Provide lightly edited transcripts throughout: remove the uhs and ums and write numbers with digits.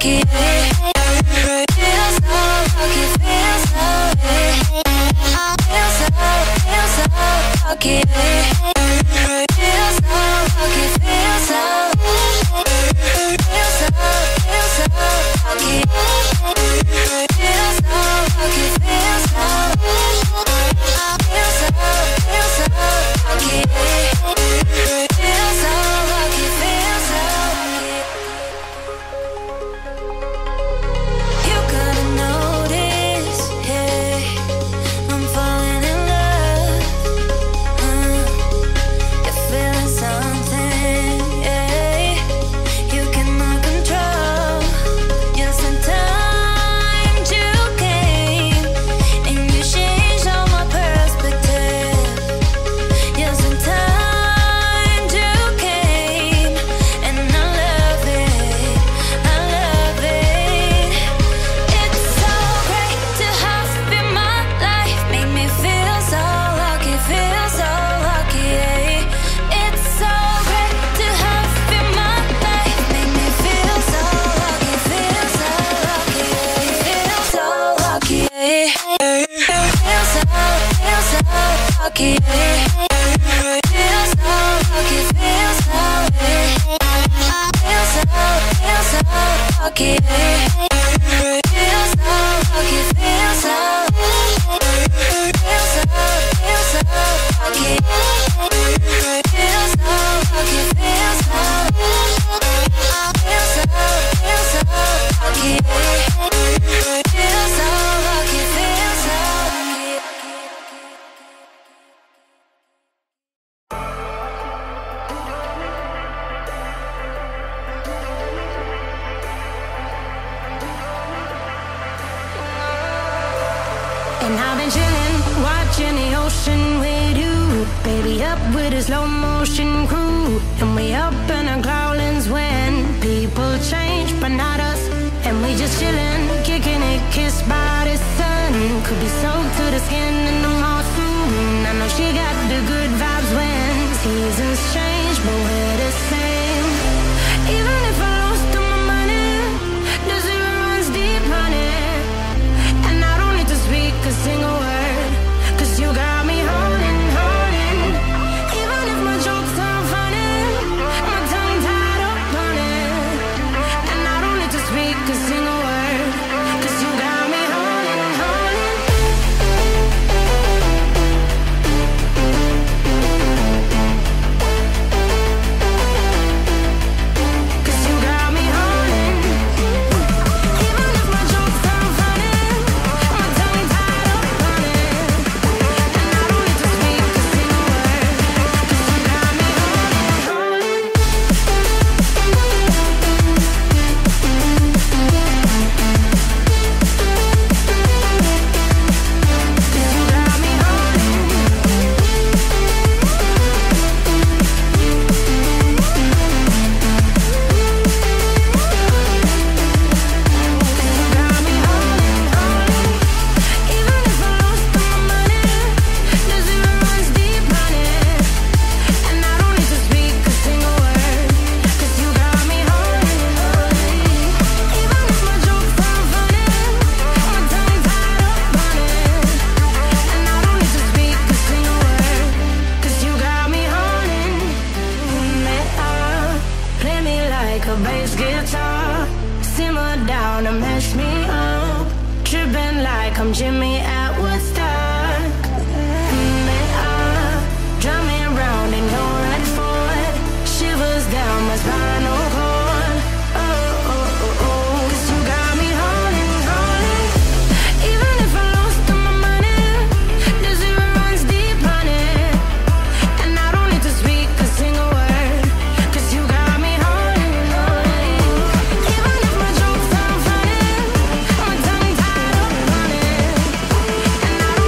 lucky. Feel so lucky, feel so lucky. Feel so lucky. Feel so lucky, feel so lucky. Feel so lucky, feel so lucky. Feel so lucky, feel so lucky. You gotta notice, hey, I'm falling in love. You're feeling something, yeah. You cannot control. Yes, in time you came and you changed all my perspective. Yes, in time you came and I love it, I love it. It's so great to have you in my life, make me feel so lucky, feel so lucky. It's so great to have you in my life, make me feel so lucky, feel so lucky, feel so lucky. Feel so lucky. Feel so lucky, feel so lucky. Feel so lucky, feel so lucky. Feel so lucky, feel so lucky. Feel so lucky, feel so lucky. And I've been chillin', watching the ocean with you. Baby, up with a slow motion crew. And we up in our growlings when people change, but not us. And we just chillin', kicking it, kissed by the sun. Could be soaked to the skin in the mall soon. I know she got the good vibes when seasons change, but we're the same. Even if I lost all my money, the zero runs deep, honey. And I don't need to speak a single word, 'cause you got me holding, holding. Even if my jokes aren't funny, my tongue tied up on it. And I don't need to speak a single word, 'cause you got me holding, holding. 'Cause you got me holding. Even if my jokes aren't funny, my tongue tied up on it. And I don't need to speak a single word, 'cause you got me holding, holding. 'Cause you got me holding, holding. Even if I lost all my money, the zero runs deep, honey. And I don't need to speak a single word, 'cause you got me holding, holding. Even if my jokes aren't funny, my tongue tied up on it. And I don't need to speak a single word, 'cause you got me holding. Play me like a bass guitar, simmer down and mash me up, tripping like I'm Jimmy at Woodstock. Drum me round in your red Ford, shivers down my spinal cord. Oh, oh, oh, oh. 'Cause you got me holding, holding. Even if I lost all my money, the zero runs deep, honey. And I don't need to speak a single word, 'cause you got me holding, holding. Even if my jokes aren't funny, my tongue tied up on it. And I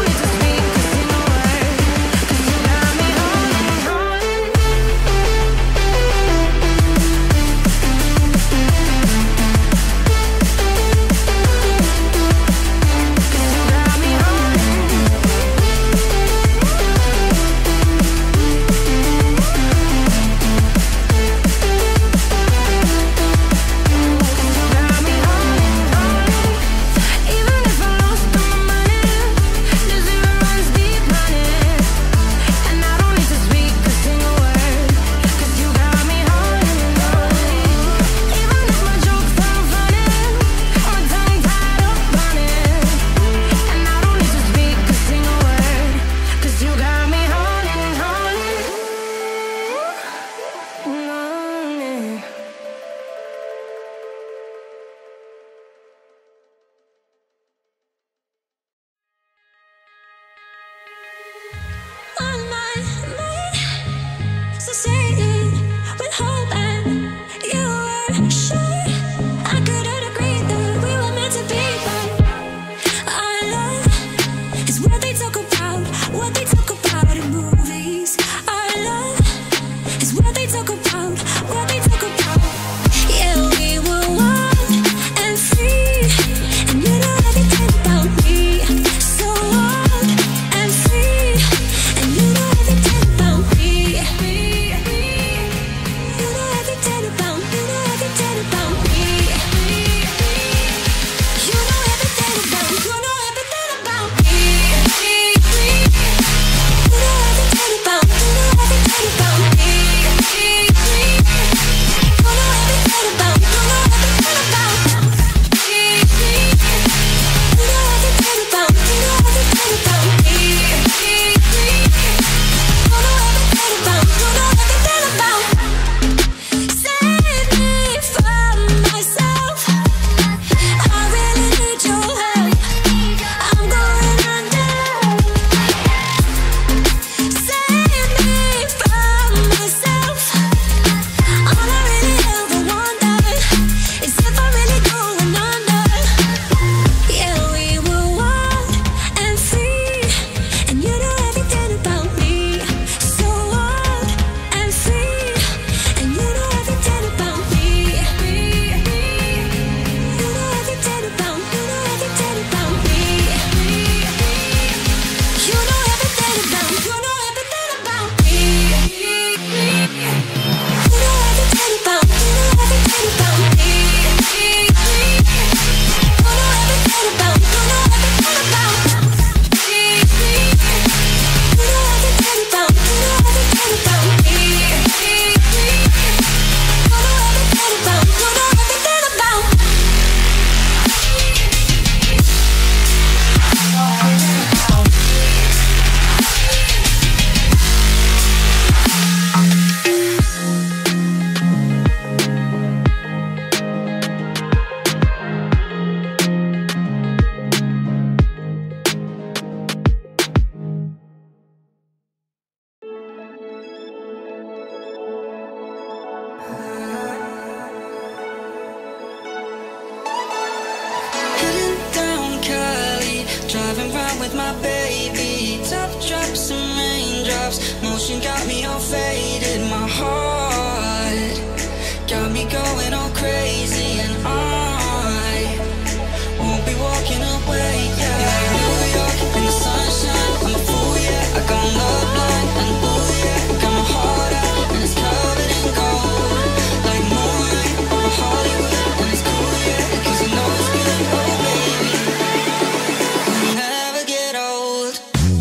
attention got me all faded. My heart got me going all crazy, and I won't be walking away. Yeah, like New York in the sunshine, I'm a fool, yeah. I got love blind and ooh, yeah. Got my heart out and it's covered in gold, like moonlight over Hollywood, and it's cool, yeah, 'cause you know it's good. Oh baby, we'll never get old.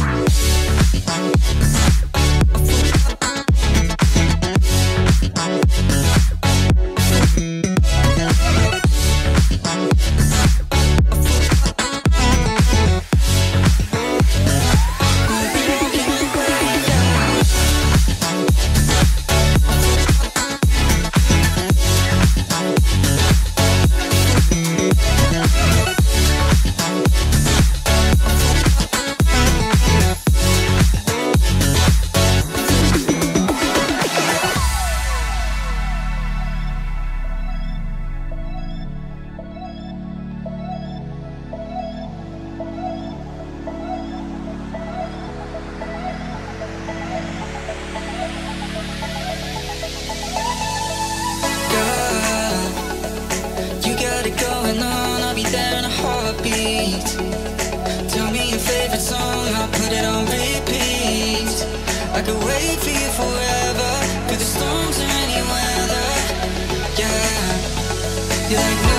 You got it going on, I'll be there in a heartbeat. Tell me your favorite song, I'll put it on repeat. I could wait for you forever, through the storms or any weather. Yeah, you're like